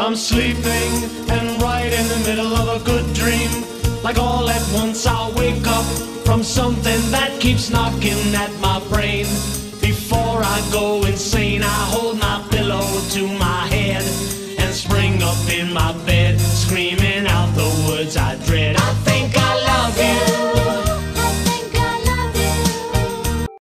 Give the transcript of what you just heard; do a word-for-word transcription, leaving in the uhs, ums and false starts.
I'm sleeping and right in the middle of a good dream. Like all at once I'll wake up from something that keeps knocking at my brain. Before I go insane, I hold my pillow to my head and spring up in my bed, screaming.